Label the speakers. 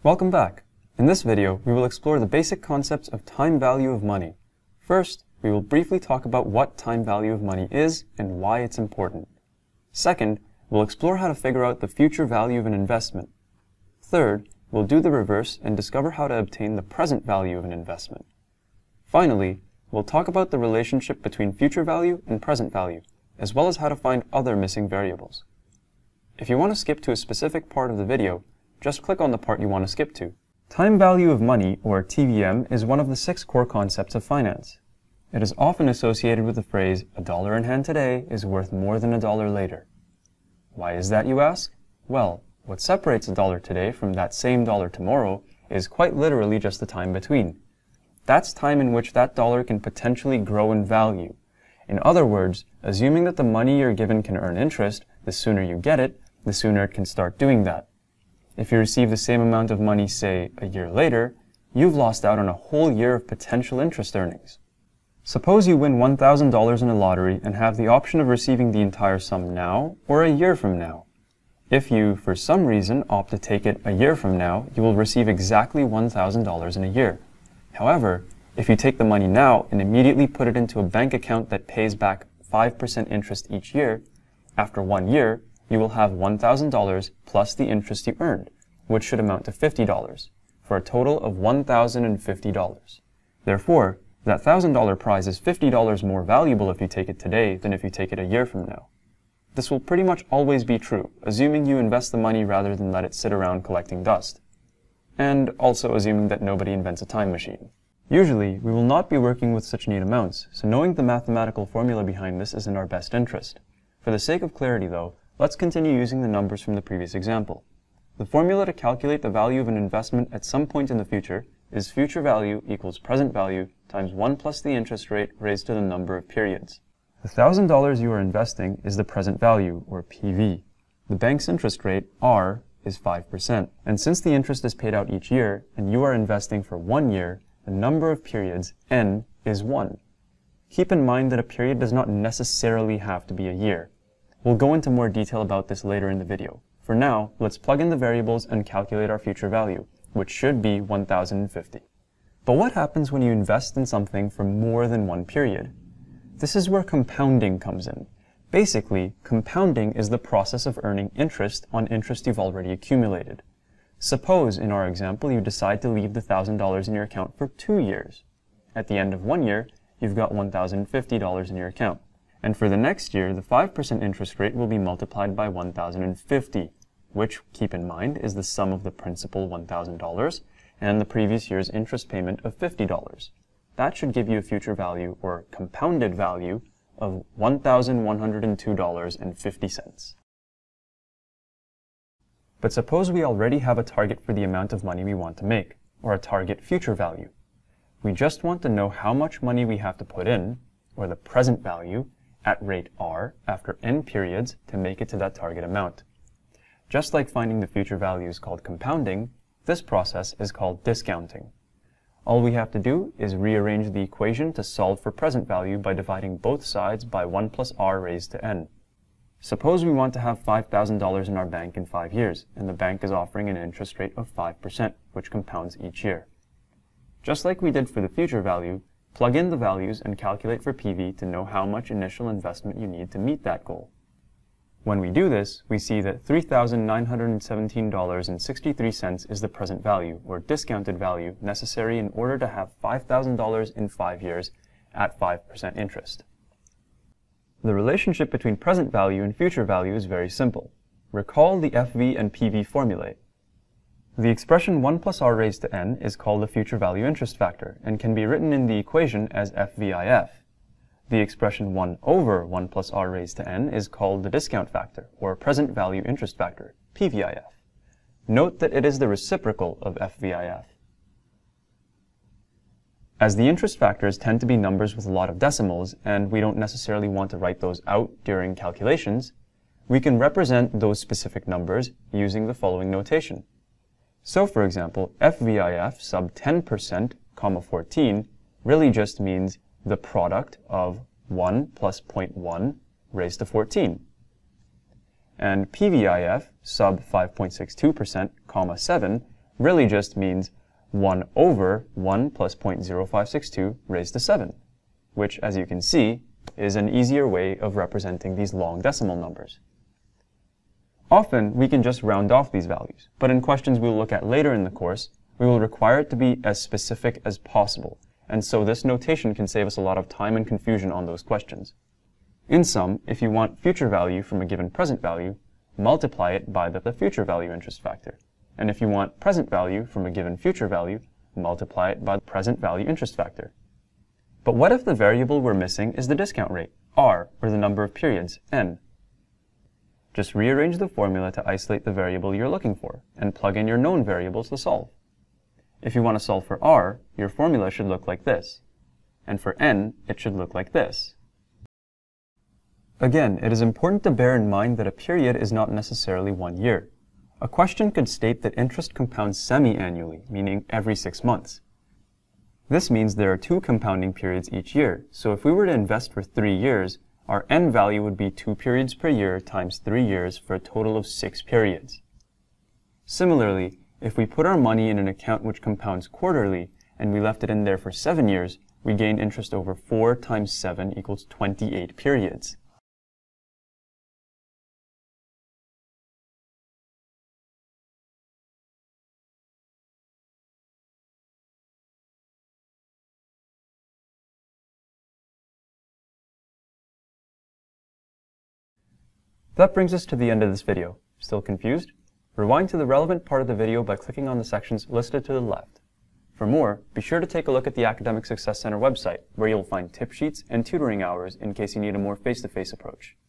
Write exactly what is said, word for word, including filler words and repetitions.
Speaker 1: Welcome back. In this video, we will explore the basic concepts of time value of money. First, we will briefly talk about what time value of money is and why it's important. Second, we'll explore how to figure out the future value of an investment. Third, we'll do the reverse and discover how to obtain the present value of an investment. Finally, we'll talk about the relationship between future value and present value, as well as how to find other missing variables. If you want to skip to a specific part of the video, just click on the part you want to skip to. Time value of money, or T V M, is one of the six core concepts of finance. It is often associated with the phrase, "A dollar in hand today is worth more than a dollar later." Why is that, you ask? Well, what separates a dollar today from that same dollar tomorrow is quite literally just the time between. That's time in which that dollar can potentially grow in value. In other words, assuming that the money you're given can earn interest, the sooner you get it, the sooner it can start doing that. If you receive the same amount of money, say, a year later, you've lost out on a whole year of potential interest earnings. Suppose you win one thousand dollars in a lottery and have the option of receiving the entire sum now or a year from now. If you, for some reason, opt to take it a year from now, you will receive exactly one thousand dollars in a year. However, if you take the money now and immediately put it into a bank account that pays back five percent interest each year, after one year, you will have one thousand dollars plus the interest you earned, which should amount to fifty dollars, for a total of one thousand fifty dollars. Therefore, that one thousand dollar prize is fifty dollars more valuable if you take it today than if you take it a year from now. This will pretty much always be true, assuming you invest the money rather than let it sit around collecting dust. And also assuming that nobody invents a time machine. Usually, we will not be working with such neat amounts, so knowing the mathematical formula behind this is in our best interest. For the sake of clarity though, let's continue using the numbers from the previous example. The formula to calculate the value of an investment at some point in the future is future value equals present value times one plus the interest rate raised to the number of periods. The one thousand dollars you are investing is the present value, or P V. The bank's interest rate, R, is five percent. And since the interest is paid out each year, and you are investing for one year, the number of periods, N, is one. Keep in mind that a period does not necessarily have to be a year. We'll go into more detail about this later in the video. For now, let's plug in the variables and calculate our future value, which should be one thousand fifty. But what happens when you invest in something for more than one period? This is where compounding comes in. Basically, compounding is the process of earning interest on interest you've already accumulated. Suppose, in our example, you decide to leave the one thousand dollars in your account for two years. At the end of one year, you've got one thousand fifty dollars in your account. And for the next year, the five percent interest rate will be multiplied by one thousand fifty, which, keep in mind, is the sum of the principal one thousand dollars and the previous year's interest payment of fifty dollars. That should give you a future value, or compounded value, of one thousand one hundred two dollars and fifty cents. But suppose we already have a target for the amount of money we want to make, or a target future value. We just want to know how much money we have to put in, or the present value, at rate R after n periods to make it to that target amount. Just like finding the future value is called compounding, this process is called discounting. All we have to do is rearrange the equation to solve for present value by dividing both sides by one plus r raised to n. Suppose we want to have five thousand dollars in our bank in five years, and the bank is offering an interest rate of five percent, which compounds each year. Just like we did for the future value, plug in the values and calculate for P V to know how much initial investment you need to meet that goal. When we do this, we see that three thousand nine hundred seventeen dollars and sixty-three cents is the present value, or discounted value, necessary in order to have five thousand dollars in five years at five percent interest. The relationship between present value and future value is very simple. Recall the F V and P V formulae. The expression one plus r raised to n is called the future value interest factor and can be written in the equation as F V I F. The expression one over one plus r raised to n is called the discount factor, or present value interest factor, P V I F. Note that it is the reciprocal of F V I F. As the interest factors tend to be numbers with a lot of decimals, and we don't necessarily want to write those out during calculations, we can represent those specific numbers using the following notation. So, for example, F V I F sub ten percent, comma fourteen really just means the product of one plus zero point one raised to fourteen. And P V I F sub five point six two percent, comma seven really just means one over one plus zero point zero five six two raised to seven, which, as you can see, is an easier way of representing these long decimal numbers. Often, we can just round off these values, but in questions we will look at later in the course, we will require it to be as specific as possible, and so this notation can save us a lot of time and confusion on those questions. In sum, if you want future value from a given present value, multiply it by the future value interest factor. And if you want present value from a given future value, multiply it by the present value interest factor. But what if the variable we're missing is the discount rate, R, or the number of periods, N? Just rearrange the formula to isolate the variable you're looking for, and plug in your known variables to solve. If you want to solve for R, your formula should look like this. And for N, it should look like this. Again, it is important to bear in mind that a period is not necessarily one year. A question could state that interest compounds semi-annually, meaning every six months. This means there are two compounding periods each year, so if we were to invest for three years, our N value would be two periods per year times three years for a total of six periods. Similarly, if we put our money in an account which compounds quarterly, and we left it in there for seven years, we gain interest over four times seven equals twenty-eight periods. That brings us to the end of this video. Still confused? Rewind to the relevant part of the video by clicking on the sections listed to the left. For more, be sure to take a look at the Academic Success Center website, where you'll find tip sheets and tutoring hours in case you need a more face-to-face approach.